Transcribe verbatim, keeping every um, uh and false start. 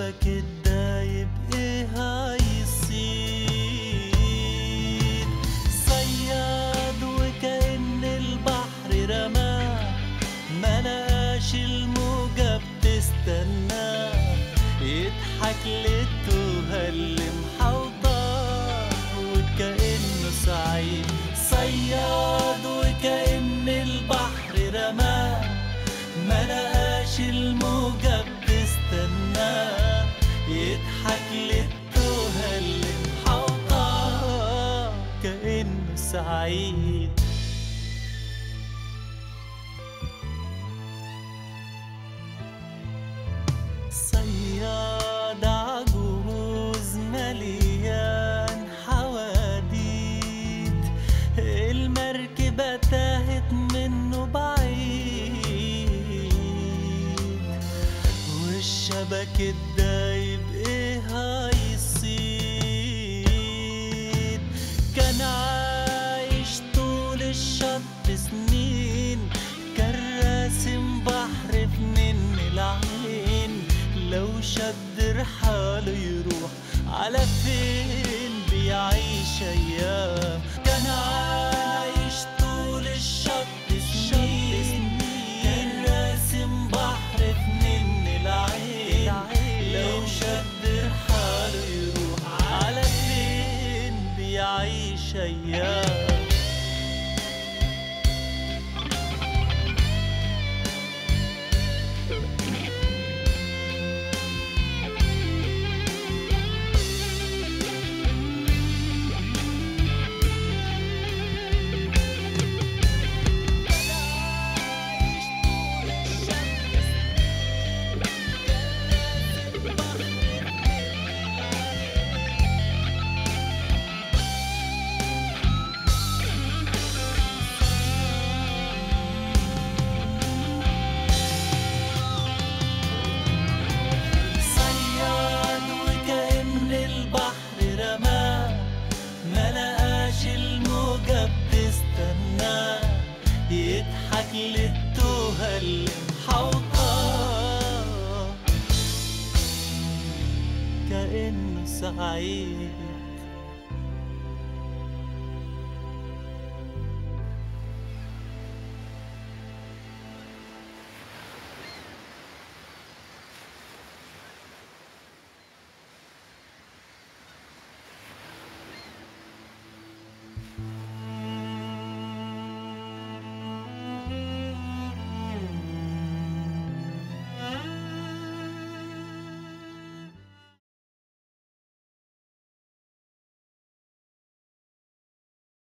والشبك الدايب ايه هيصيد. صياد وكأن البحر رماه، ملقاش الموجة بتستناه، يضحك للتوهة اللي محوطاه وكأنه سعيد. صياد وكأن البحر رماه، ملقاش الموجة بتستناه، يضحك للتوهة اللي محوطاه كأنه سعيد. صياد عجوز مليان حواديت، المركبة تاهت منه بعيد، والشبك الدايب ايه هيصيد. كان عايش طول الشط سنين، كان راسم بحر في من العين، لو شد رحاله يروح على فين بيعيش ايام. كان عايش طول الشط سنين، كان راسم بحر في من العين، لو شد رحاله يروح على فين بيعيش ايام. ملقاش الموجة بتستناه، يضحك للتوهة اللي محوطاه كأنه سعيد.